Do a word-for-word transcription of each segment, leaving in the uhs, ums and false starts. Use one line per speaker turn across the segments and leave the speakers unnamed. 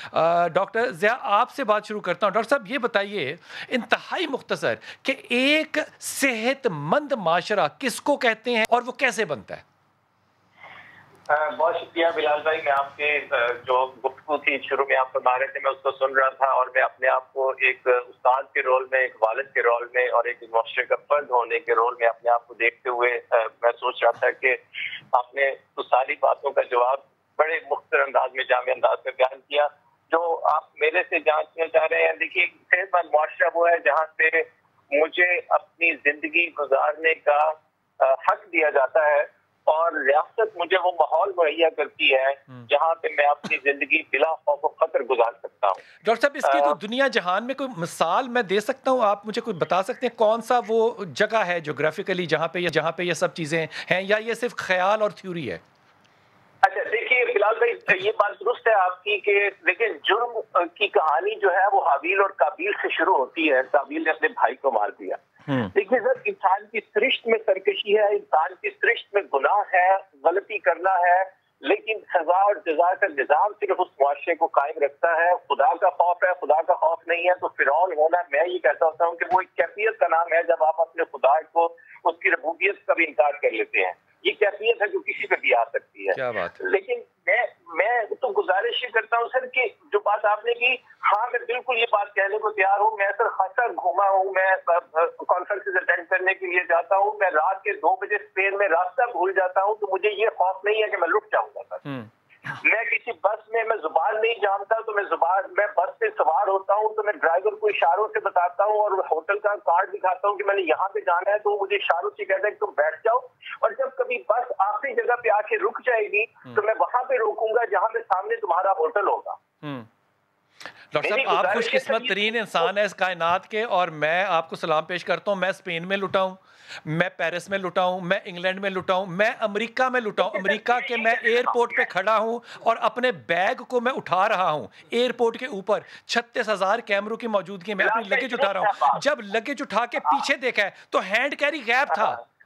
Doctor Zia आपसे बात शुरू करता हूँ। डॉक्टर साहब ये बताइए इंतहाई मुख्तसर कि एक सेहतमंद माशरा किसको कहते हैं और वो कैसे बनता है?
बहुत शुक्रिया बिलाल भाई। मैं आपके जो गुफ्तगू थी शुरू में आप बता रहे थे, मैं उसको सुन रहा था और मैं अपने आप को एक उस्ताद के रोल में, एक वालिद के रोल में और एक मुआशरे का फर्द होने के रोल में अपने आप को देखते हुए मैं सोच रहा था कि आपने तो सारी बातों का जवाब बड़े मुख्तसर अंदाज में, जामे अंदाज में बयान किया। जो आप मेरे से जानना चाह रहे हैं, देखिए सेहतमंद मुआशरा वो है जहाँ पे मुझे अपनी जिंदगी गुजारने का हक दिया जाता है और रियासत मुझे वो माहौल मुहैया करती है जहाँ पे मैं अपनी जिंदगी बिला खौफ व खतर गुजार सकता हूँ।
डॉक्टर साहब इसकी कोई दुनिया जहान में कोई मिसाल मैं दे सकता हूँ? आप मुझे कोई बता सकते हैं कौन सा वो जगह है जोग्राफिकली जहाँ पे ये जहाँ पे ये सब चीजें हैं, या ये सिर्फ ख्याल और थ्योरी है?
अच्छा देखिए बिलाल भाई, ये बात दुरुस्त है आपकी कि देखिए जुर्म की कहानी जो है वो हाबील और काबील से शुरू होती है। काबील ने अपने भाई को मार दिया। देखिए सर, इंसान की सृष्टि में सरकशी है, इंसान की सृष्टि में गुनाह है, गलती करना है, लेकिन सजा और जजा का निजाम सिर्फ उस मुआशरे को कायम रखता है। खुदा का खौफ है, खुदा का खौफ नहीं है तो फिरौन होना, मैं ये कहता होता हूँ कि वो एक कैफियत का नाम है जब आप अपने खुदा को, उसकी रबूबियत का भी इनकार कर लेते हैं। ये कैफियत है जो किसी पे भी आ सकती है।
क्या बात है?
लेकिन मैं मैं तो गुजारिश करता हूँ सर कि जो बात आपने की, हाँ मैं बिल्कुल ये बात कहने को तैयार हूँ। मैं सर खासा घूमा हूँ, मैं कॉन्फ्रेंसेस अटेंड करने के लिए जाता हूँ, मैं रात के दो बजे स्पेन में रास्ता भूल जाता हूँ तो मुझे ये खौफ नहीं है कि मैं लुट जाऊंगा सर। मैं किसी बस में, मैं जुबान नहीं जानता तो मैं जुबान मैं बस पे सवार होता हूँ तो मैं ड्राइवर को इशारों से बताता हूँ और होटल का कार्ड दिखाता हूँ कि मैंने यहाँ पे जाना है, तो मुझे इशारों से कहता है कि तुम बैठ जाओ। और जब कभी बस आखिरी जगह पे आके रुक जाएगी तो मैं वहां पे रोकूंगा जहाँ पे सामने तुम्हारा होटल होगा।
डॉक्टर साहब आप खुशकिस्मत तरीन इंसान है इस कायनात के, और मैं आपको सलाम पेश करता हूँ। मैं स्पेन में लुटा हूँ, मैं पेरिस में लुटा हूँ, मैं इंग्लैंड में लुटा हूँ, मैं अमेरिका में लुटा हूँ। अमेरिका के मैं एयरपोर्ट पे खड़ा हूँ और अपने बैग को मैं उठा रहा हूँ एयरपोर्ट के ऊपर। छत्तीस हजार कैमरों की मौजूदगी में अपनी लगेज उठा रहा हूँ। जब लगेज उठा के पीछे देखा है तो हैंड कैरी गैप था।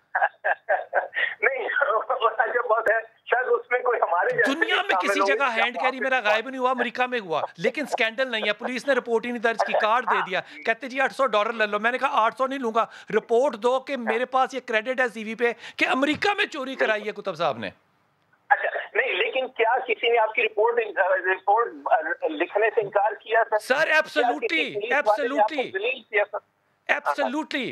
नहीं बहुत है, शायद उसमें कोई हमारे
दुनिया में किसी जगह हैंड कैरी मेरा गायब नहीं हुआ, अमेरिका में हुआ, लेकिन स्कैंडल नहीं है। पुलिस ने रिपोर्ट ही नहीं दर्ज की, कार्ड दे दिया, कहते जी आठ सौ डॉलर ले लो। मैंने कहा आठ सौ नहीं लूंगा, रिपोर्ट दो कि मेरे पास ये क्रेडिट है सीवी पे कि अमेरिका में चोरी कराई है कुतुब साहब ने।
अच्छा नहीं, लेकिन क्या किसी ने आपकी रिपोर्ट रिपोर्ट लिखने से इनकार किया था?
Sir absolutely absolutely absolutely.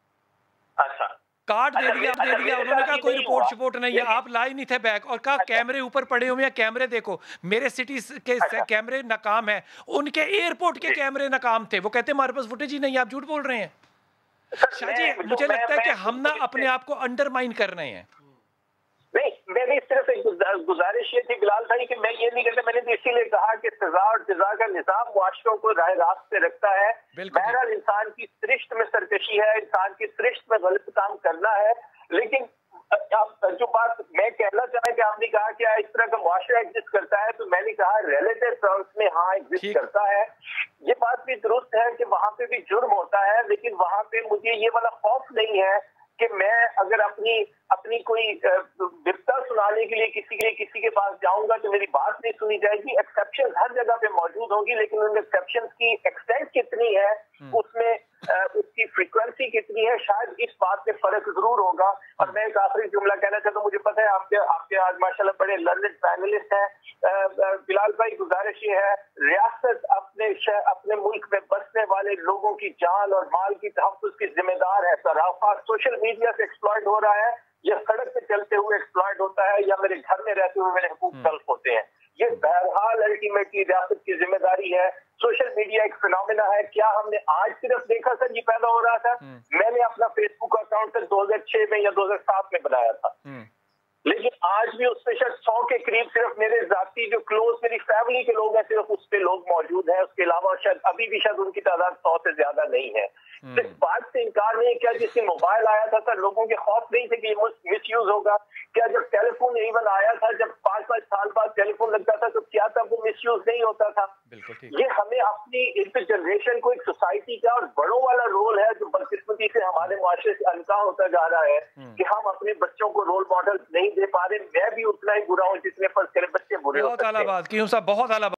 अच्छा
कार्ड दे दिया, दे दिया। उन्होंने कहा कोई रिपोर्ट शिपोर्ट नहीं है, आप ला ही नहीं थे बैग, और कहा कैमरे ऊपर पड़े हुए हैं, कैमरे देखो। मेरे सिटी के कैमरे नाकाम है, उनके एयरपोर्ट के कैमरे नाकाम थे। वो कहते हमारे पास फुटेज ही नहीं है, आप झूठ बोल रहे हैं। शाह जी मुझे लगता है कि हम ना अपने आप को अंडरमाइन कर रहे हैं।
नहीं, मेरी सिर्फ एक गुजारिश ये थी बिलाल भाई कि मैं ये नहीं कहता, मैंने तो इसीलिए कहा कि सजा और जजा का निजाम मुआशरों को राह रास्त पे रखता है। बहरहाल इंसान की सृष्टि में सरकशी है, इंसान की सृष्टि में गलत काम करना है। लेकिन आप जो बात मैं कहना चाहे कि आपने कहा कि इस तरह का मुआशरा एग्जिस्ट करता है, तो मैंने कहा रिलेटिव टर्म्स में हाँ एग्जिस्ट करता है। ये बात भी दुरुस्त है कि वहां पे भी जुर्म होता है, लेकिन वहां पे मुझे ये वाला खौफ नहीं है कि मैं अगर अपनी अपनी कोई विपदा सुनाने के लिए किसी के लिए किसी के पास जाऊंगा तो मेरी बात नहीं सुनी जाएगी। एक्सेप्शन हर जगह पे मौजूद होंगी, लेकिन उन एक्सेप्शन की एक्सटेंट कितनी है, उसमें उसकी फ्रीक्वेंसी कितनी है, शायद इस बात में फर्क जरूर होगा। और मैं एक आखिरी जुमला कहना चाहता हूँ, मुझे पता है आपके आपके आज माशाल्लाह बड़े लर्नेड पैनलिस्ट हैं। बिलाल भाई गुजारिश ये है, रियासत अपने अपने मुल्क में बसने वाले लोगों की जान और माल की तहफ़्फ़ुज़ की जिम्मेदार है। सराफा सोशल मीडिया से एक्सप्लॉइट हो रहा है, या सड़क पे चलते हुए एक्सप्लॉइट होता है, या मेरे घर में रहते हुए मेरे हुकूक तल्फ होते हैं। ये बहरहाल अल्टीमेटली रियासत की जिम्मेदारी है। सोशल मीडिया एक फिनोमेना है। क्या हमने आज सिर्फ देखा सर ये पैदा हो रहा था? मैंने अपना फेसबुक अकाउंट सर दो हजार छह में या दो हजार सात में बनाया था, लेकिन आज भी उस पे शायद सौ के करीब सिर्फ मेरे जाती जो क्लोज मेरी फैमिली के लोग हैं सिर्फ उस पे लोग मौजूद हैं। उसके अलावा शायद अभी भी शायद उनकी तादाद सौ से ज्यादा नहीं है। इस बात से इनकार नहीं है। क्या जिससे मोबाइल आया था सर लोगों के खौफ नहीं थे कि मिस यूज होगा? क्या जब टेलीफोन इवन आया था, जब पांच पांच साल बाद टेलीफोन लगता था, तो क्या तब वो मिस यूज नहीं होता था? ये हमें अपनी इस जनरेशन को एक सोसाइटी का और बड़ों वाला रोल है जो बदकिस्मती से हमारे मुआशरे से अनका होता जा रहा है कि हम अपने बच्चों को रोल मॉडल नहीं दे पा रहे। मैं भी उतना ही बुरा हूँ जितने पर बच्चे बुरे होते हैं।
बहुत आला बात की, बहुत आला